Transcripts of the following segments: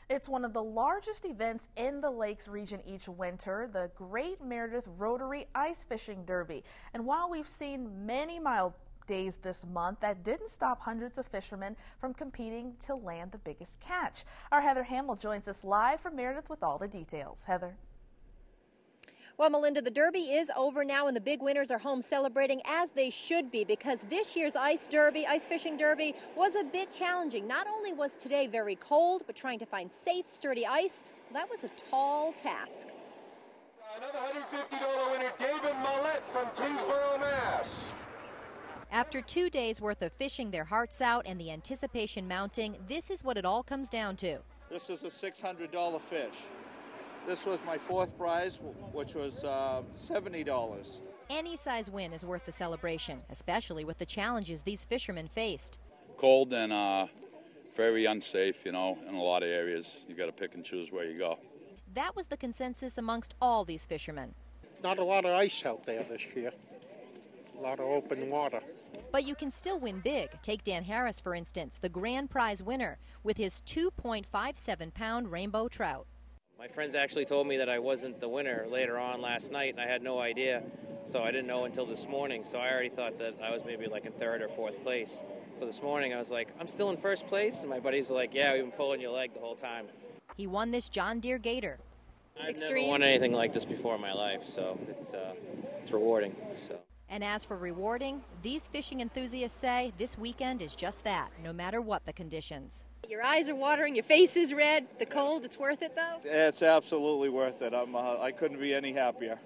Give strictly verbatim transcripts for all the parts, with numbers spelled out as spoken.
It's one of the largest events in the Lakes region each winter, the Great Meredith Rotary Ice Fishing Derby. And while we've seen many mild days this month, that didn't stop hundreds of fishermen from competing to land the biggest catch. Our Heather Hamill joins us live from Meredith with all the details. Heather. Well, Melinda, the Derby is over now and the big winners are home celebrating as they should be, because this year's ice derby, ice fishing derby, was a bit challenging. Not only was today very cold, but trying to find safe, sturdy ice, that was a tall task. Another one hundred fifty dollar winner, David Millett from Tingsboro, Mass. After two days worth of fishing their hearts out and the anticipation mounting, this is what it all comes down to. This is a six hundred dollar fish. This was my fourth prize, which was uh, seventy dollars. Any size win is worth the celebration, especially with the challenges these fishermen faced. Cold and uh, very unsafe, you know, in a lot of areas. You got to pick and choose where you go. That was the consensus amongst all these fishermen. Not a lot of ice out there this year. A lot of open water. But you can still win big. Take Dan Harris, for instance, the grand prize winner, with his two point five seven pound rainbow trout. My friends actually told me that I wasn't the winner later on last night, and I had no idea, so I didn't know until this morning. So I already thought that I was maybe like in third or fourth place. So this morning I was like, I'm still in first place, and my buddies were like, yeah, we've been pulling your leg the whole time. He won this John Deere Gator. I've Extreme. never won anything like this before in my life, so it's, uh, it's rewarding. So. And as for rewarding, these fishing enthusiasts say this weekend is just that, no matter what the conditions. Your eyes are watering, your face is red. The cold, it's worth it, though? It's absolutely worth it. I'm, uh, I couldn't be any happier.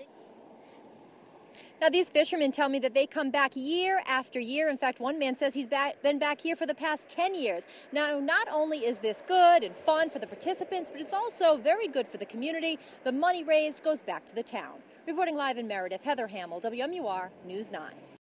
Now, these fishermen tell me that they come back year after year. In fact, one man says he's back, been back here for the past ten years. Now, not only is this good and fun for the participants, but it's also very good for the community. The money raised goes back to the town. Reporting live in Meredith, Heather Hamill, W M U R News nine.